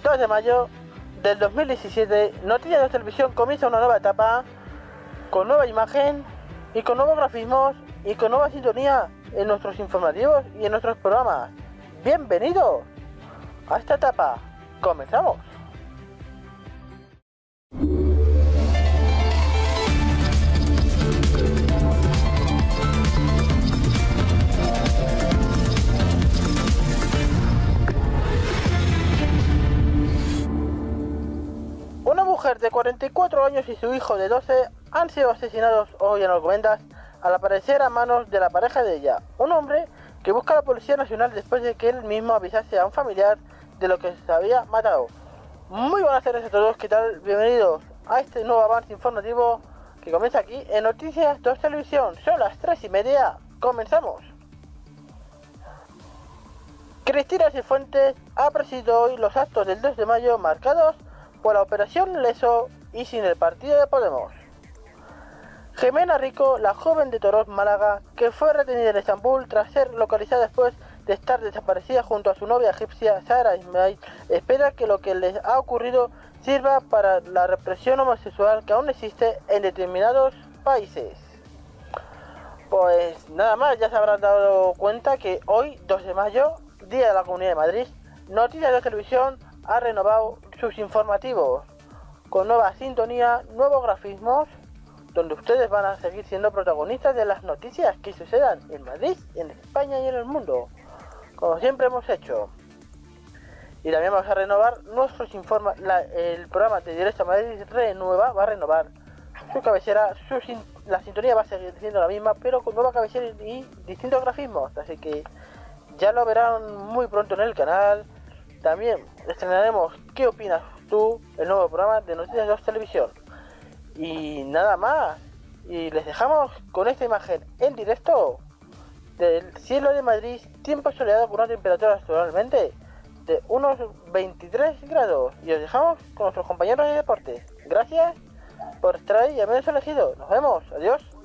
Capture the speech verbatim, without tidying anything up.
dos de mayo del dos mil diecisiete, Noticias de Televisión comienza una nueva etapa, con nueva imagen y con nuevos grafismos y con nueva sintonía en nuestros informativos y en nuestros programas. Bienvenidos a esta etapa. Comenzamos. Una mujer de cuarenta y cuatro años y su hijo de doce han sido asesinados hoy en Alcobendas al aparecer a manos de la pareja de ella, un hombre que busca a la Policía Nacional después de que él mismo avisase a un familiar de lo que se había matado. Muy buenas tardes a todos, ¿qué tal? Bienvenidos a este nuevo avance informativo que comienza aquí en Noticias dos Televisión. Son las tres y media, comenzamos. Cristina Cifuentes ha presidido hoy los actos del dos de mayo marcados por la Operación Leso y sin el partido de Podemos. Jimena Rico, la joven de Toros, Málaga, que fue retenida en Estambul tras ser localizada después de estar desaparecida junto a su novia egipcia Sara Ismail, espera que lo que les ha ocurrido sirva para la represión homosexual que aún existe en determinados países. Pues nada más, ya se habrán dado cuenta que hoy, dos de mayo, Día de la Comunidad de Madrid, Noticias de Televisión ha renovado sus informativos con nueva sintonía, nuevos grafismos, donde ustedes van a seguir siendo protagonistas de las noticias que sucedan en Madrid, en España y en el mundo, como siempre hemos hecho. Y también vamos a renovar nuestros informes. El programa de Directo a Madrid renueva, va a renovar su cabecera, su sin, la sintonía va a seguir siendo la misma, pero con nueva cabecera y distintos grafismos, así que ya lo verán muy pronto en el canal. También estrenaremos ¿Qué opinas tú?, el nuevo programa de Noticias dos Televisión. Y nada más, y les dejamos con esta imagen en directo del cielo de Madrid, tiempo soleado con una temperatura actualmente de unos veintitrés grados, y os dejamos con nuestros compañeros de deportes. Gracias por estar ahí y habernos elegido. Nos vemos, adiós.